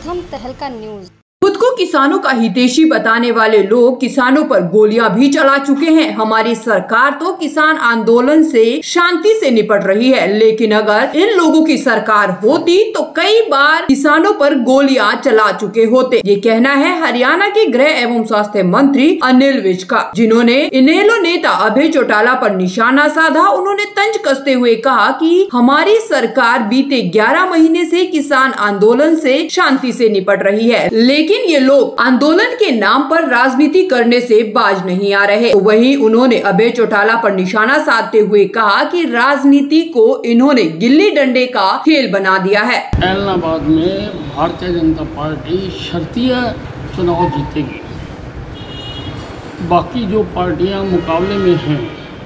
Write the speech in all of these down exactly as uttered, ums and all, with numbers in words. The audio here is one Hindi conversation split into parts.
प्रथम तहलका न्यूज। खुद को किसानों का हितैषी बताने वाले लोग किसानों पर गोलियां भी चला चुके हैं। हमारी सरकार तो किसान आंदोलन से शांति से निपट रही है, लेकिन अगर इन लोगों की सरकार होती तो कई बार किसानों पर गोलियां चला चुके होते। ये कहना है हरियाणा के गृह एवं स्वास्थ्य मंत्री अनिल विज का, जिन्होंने इनेलो नेता अभय चौटाला पर निशाना साधा। उन्होंने तंज कसते हुए कहा कि हमारी सरकार बीते ग्यारह महीने से किसान आंदोलन से शांति से निपट रही है, लेकिन ये लोग आंदोलन के नाम पर राजनीति करने से बाज नहीं आ रहे। तो वहीं उन्होंने अभय चौटाला पर निशाना साधते हुए कहा कि राजनीति को इन्होंने गिल्ली डंडे का खेल बना दिया है। इलाहाबाद में भारतीय जनता पार्टी शर्तीय चुनाव जीतेगी। बाकी जो पार्टियां मुकाबले में हैं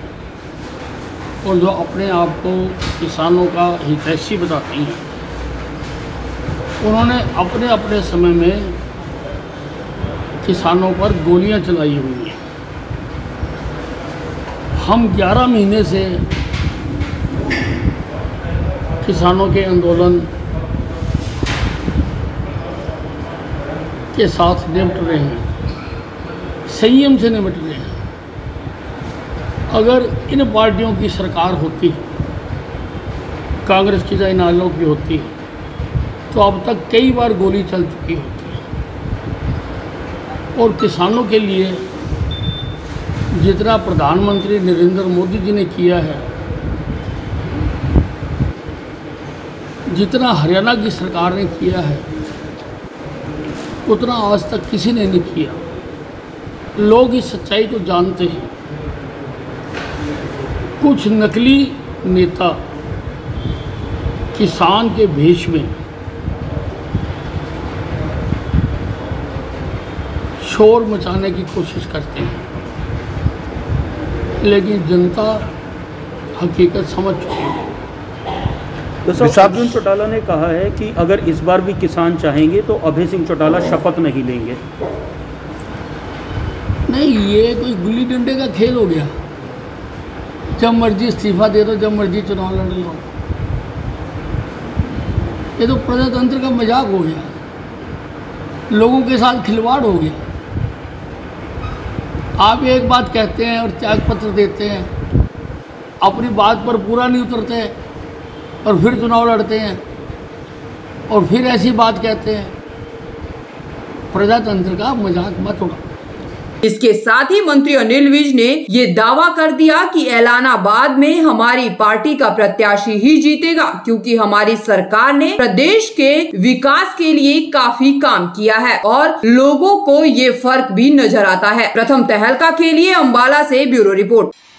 और जो अपने आप को किसानों का हितैषी बताती हैं, उन्होंने अपने अपने समय में किसानों पर गोलियां चलाई हुई हैं। हम ग्यारह महीने से किसानों के आंदोलन के साथ निपट रहे हैं, संयम से निपट रहे हैं। अगर इन पार्टियों की सरकार होती, कांग्रेस की चाहे इनेलो की होती, तो अब तक कई बार गोली चल चुकी होती है। और किसानों के लिए जितना प्रधानमंत्री नरेंद्र मोदी जी ने किया है, जितना हरियाणा की सरकार ने किया है, उतना आज तक किसी ने नहीं किया। लोग इस सच्चाई को जानते हैं। कुछ नकली नेता किसान के भेष में शोर मचाने की कोशिश करते हैं, लेकिन जनता हकीकत समझ चुकी है। तो अर्जुन चौटाला ने कहा है कि अगर इस बार भी किसान चाहेंगे तो अभय सिंह चौटाला शपथ नहीं लेंगे। नहीं, ये कोई गुल्ली डंडे का खेल हो गया। जब मर्जी इस्तीफा दे दो, जब मर्जी चुनाव लड़ लो। ये तो प्रजातंत्र का मजाक हो गया, लोगों के साथ खिलवाड़ हो गया। आप एक बात कहते हैं और त्याग पत्र देते हैं, अपनी बात पर पूरा नहीं उतरते और फिर चुनाव लड़ते हैं और फिर ऐसी बात कहते हैं। प्रजातंत्र का मजाक मत उड़ाओ। इसके साथ ही मंत्री अनिल विज ने ये दावा कर दिया कि इलाहाबाद में हमारी पार्टी का प्रत्याशी ही जीतेगा, क्योंकि हमारी सरकार ने प्रदेश के विकास के लिए काफी काम किया है और लोगों को ये फर्क भी नजर आता है। प्रथम तहलका के लिए अंबाला से ब्यूरो रिपोर्ट।